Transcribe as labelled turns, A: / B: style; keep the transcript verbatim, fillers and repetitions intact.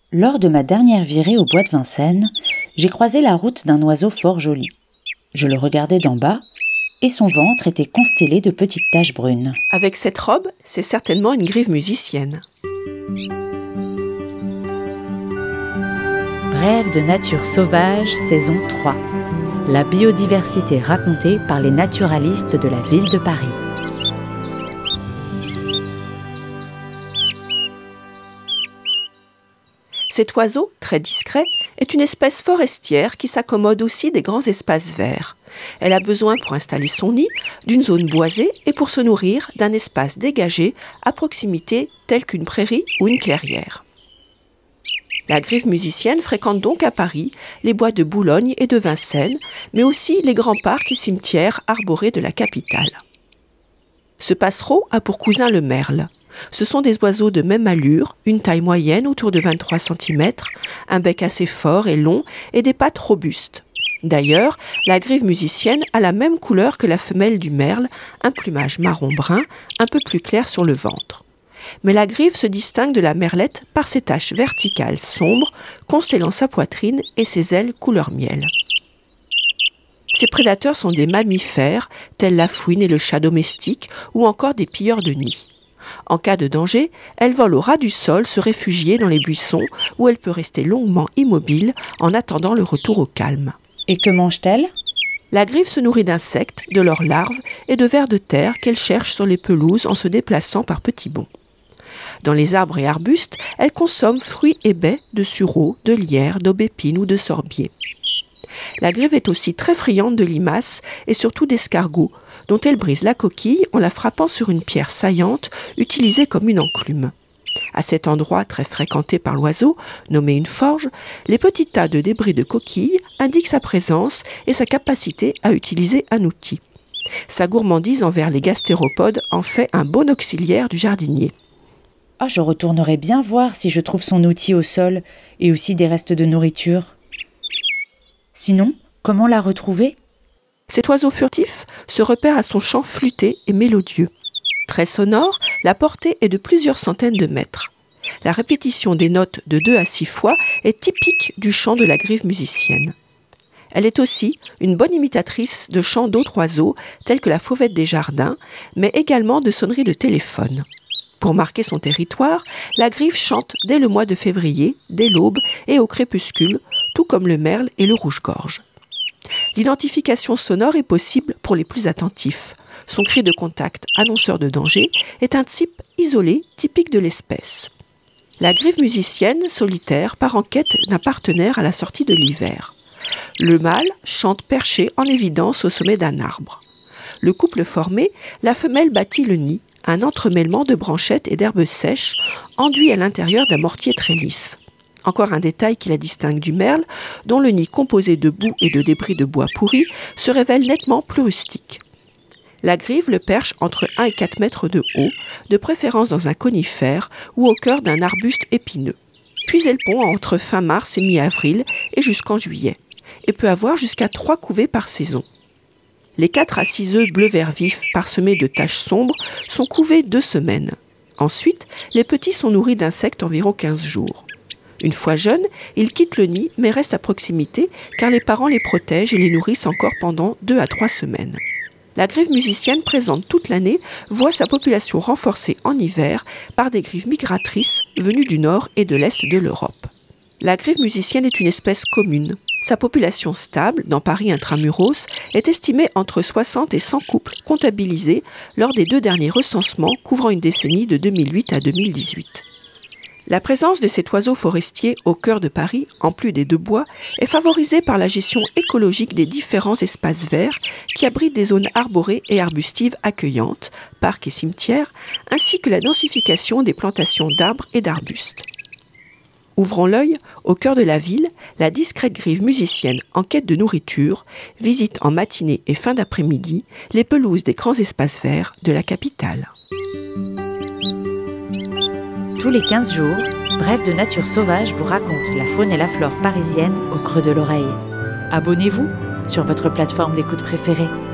A: Lors de ma dernière virée au bois de Vincennes, j'ai croisé la route d'un oiseau fort joli. Je le regardais d'en bas, et son ventre était constellé de petites taches brunes.
B: Avec cette robe, c'est certainement une grive musicienne.
A: Brève de nature sauvage, saison trois. La biodiversité racontée par les naturalistes de la ville de Paris.
B: Cet oiseau, très discret, est une espèce forestière qui s'accommode aussi des grands espaces verts. Elle a besoin pour installer son nid d'une zone boisée et pour se nourrir d'un espace dégagé à proximité tel qu'une prairie ou une clairière. La grive musicienne fréquente donc à Paris les bois de Boulogne et de Vincennes, mais aussi les grands parcs et cimetières arborés de la capitale. Ce passereau a pour cousin le merle. Ce sont des oiseaux de même allure, une taille moyenne autour de vingt-trois centimètres, un bec assez fort et long et des pattes robustes. D'ailleurs, la grive musicienne a la même couleur que la femelle du merle, un plumage marron-brun, un peu plus clair sur le ventre. Mais la grive se distingue de la merlette par ses taches verticales sombres, constellant sa poitrine et ses ailes couleur miel. Ses prédateurs sont des mammifères, tels la fouine et le chat domestique, ou encore des pilleurs de nids. En cas de danger, elle vole au ras du sol se réfugier dans les buissons, où elle peut rester longuement immobile en attendant le retour au calme.
A: Et que mange-t-elle ?
B: La grive se nourrit d'insectes, de leurs larves et de vers de terre qu'elle cherche sur les pelouses en se déplaçant par petits bonds. Dans les arbres et arbustes, elle consomme fruits et baies de sureaux, de lierre, d'aubépine ou de sorbier. La grive est aussi très friande de limaces et surtout d'escargots, dont elle brise la coquille en la frappant sur une pierre saillante utilisée comme une enclume. À cet endroit très fréquenté par l'oiseau, nommé une forge, les petits tas de débris de coquilles indiquent sa présence et sa capacité à utiliser un outil. Sa gourmandise envers les gastéropodes en fait un bon auxiliaire du jardinier.
A: Ah, je retournerai bien voir si je trouve son outil au sol et aussi des restes de nourriture. Sinon, comment la retrouver ?
B: Cet oiseau furtif se repère à son chant flûté et mélodieux. Très sonore, la portée est de plusieurs centaines de mètres. La répétition des notes de deux à six fois est typique du chant de la grive musicienne. Elle est aussi une bonne imitatrice de chants d'autres oiseaux, tels que la fauvette des jardins, mais également de sonneries de téléphone. Pour marquer son territoire, la grive chante dès le mois de février, dès l'aube et au crépuscule, tout comme le merle et le rouge-gorge. L'identification sonore est possible pour les plus attentifs. Son cri de contact, annonceur de danger, est un type isolé, typique de l'espèce. La grive musicienne, solitaire, part en quête d'un partenaire à la sortie de l'hiver. Le mâle chante perché en évidence au sommet d'un arbre. Le couple formé, la femelle bâtit le nid, un entremêlement de branchettes et d'herbes sèches, enduit à l'intérieur d'un mortier très lisse. Encore un détail qui la distingue du merle, dont le nid composé de boue et de débris de bois pourri se révèle nettement plus rustique. La grive le perche entre un et quatre mètres de haut, de préférence dans un conifère ou au cœur d'un arbuste épineux. Puis elle pond entre fin mars et mi-avril et jusqu'en juillet, et peut avoir jusqu'à trois couvées par saison. Les quatre à six œufs bleu-vert vif parsemés de taches sombres sont couvés deux semaines. Ensuite, les petits sont nourris d'insectes environ quinze jours. Une fois jeunes, ils quittent le nid mais restent à proximité car les parents les protègent et les nourrissent encore pendant deux à trois semaines. La grive musicienne, présente toute l'année, voit sa population renforcée en hiver par des grives migratrices venues du nord et de l'est de l'Europe. La grive musicienne est une espèce commune. Sa population stable, dans Paris intramuros, est estimée entre soixante et cent couples comptabilisés lors des deux derniers recensements couvrant une décennie de deux mille huit à deux mille dix-huit. La présence de cet oiseau forestier au cœur de Paris, en plus des deux bois, est favorisée par la gestion écologique des différents espaces verts qui abritent des zones arborées et arbustives accueillantes, parcs et cimetières, ainsi que la densification des plantations d'arbres et d'arbustes. Ouvrons l'œil, au cœur de la ville, la discrète grive musicienne en quête de nourriture visite en matinée et fin d'après-midi les pelouses des grands espaces verts de la capitale.
A: Tous les quinze jours, Brève de nature sauvage vous raconte la faune et la flore parisienne au creux de l'oreille. Abonnez-vous sur votre plateforme d'écoute préférée.